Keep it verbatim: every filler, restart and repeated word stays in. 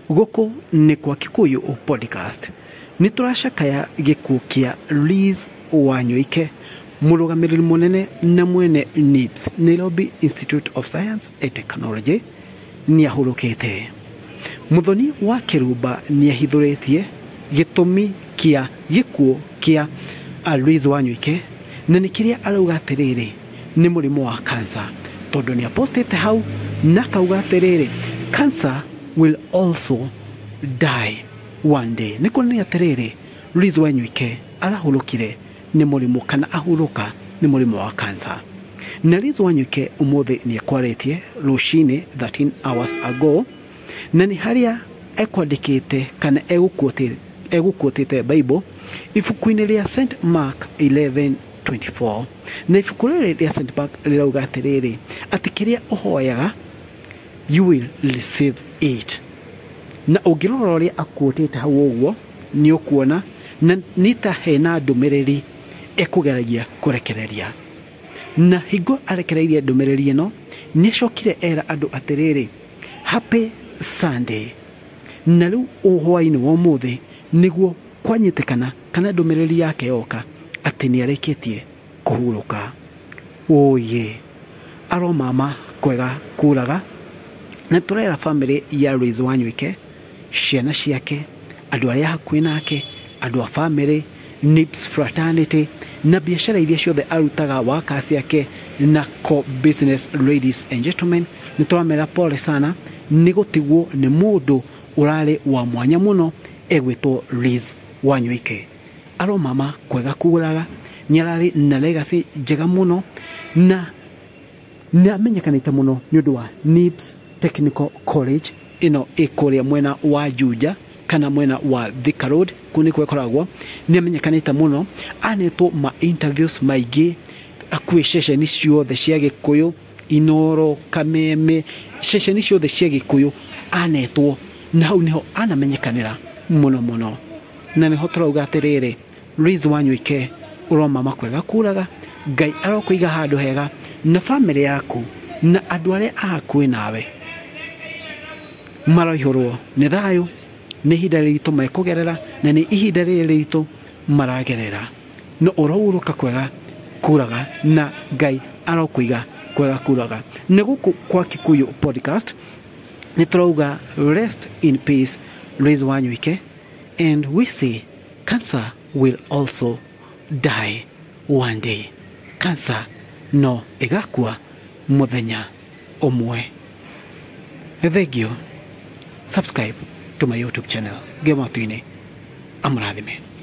Goko ni kwa Kikuyu podcast. Niturashakaya gikuo kia Lizz Wanyoike, murugamiriri munene na mwene N I B S, Nairobi Institute of Science and Technology, niahurukite. Muthoni wa Kirumba niahithuritie gitumi kia gikuo kia Lizz Wanyoike, na nikiria arauga atiriri ni murimu wa cancer. Tondu ni apostete hau na kauga atiriri cancer will also die one day. Niko ni atiriri Lizz Wanyoike arahurukire ni murimu kana ahuruka ni murimu wa cancer. Na Lizz Wanyoike umuthi ni akwaretie rushini thirteen hours ago, na ni haria ekwandikite kana egukotete egukotete Bible ifuku-ini ria Saint Mark eleven twenty-four. Na ifuku ria Saint Mark rirauga atiriri ati kiria uhoyaga you will receive it. Na ungirora uria akwotete hau uguo ni ukuona na nita hena ndumiriri ekugeragia kurekereria. Na higo arekereirie ndumiriri ino ni acokire era andu atiriri happy Sunday. Na riu uhwaini wa muthi niguo kwanyitikana kana ndumiriri yake yoka ati ni areketie kuhuruka. Wooie, aro mama kwega kuraga. Na turera family ya Lizz Wanyoike, ciana ciake, andu aria hakuhi nake, andu a family, N I B S fraternity, na biashara iria ciothe arutaga wakasi yake na co business. Ladies and gentlemen, nituramera pole sana ni gutigwo ni mundu urare wa mwanya muno egwitwo Lizz Wanyoike. Aro mama kwega kuraga, nyarari na legacy njega muno na na menyekanite muno ni undu wa N I B S Technical College ino ikuria mwena wa Juja kana mwena wa Thika Road kuni kwekoragwo. Ni amenyekanite muno, anetwo ma interviews maigi akue session ciothe cia Gikuyu, Inoro, Kameme, session ciothe cia Gikuyu anetwo, na hau niho anamenyekanira muno muno. Na niho turauga atiriri Lizz Wanyoike uroma makwega kuraga, Ngai arokuiga handu hega na family yaku na andu aria akuhi nawe maroihurwo ni thayu, ni ihinda riritu mekugerera na ni ihinda riritu maragerera. No urohuruka kwega kuraga na Ngai arokuiga kwega kuraga. Ni guku kwa Kikuyu podcast ni turauga rest in peace Lizz Wanyoike, and we say cancer will also die one day. Cancer no igakua muthenya umwe. Thank you. Subscribe to my YouTube channel. Gematuine amrathime.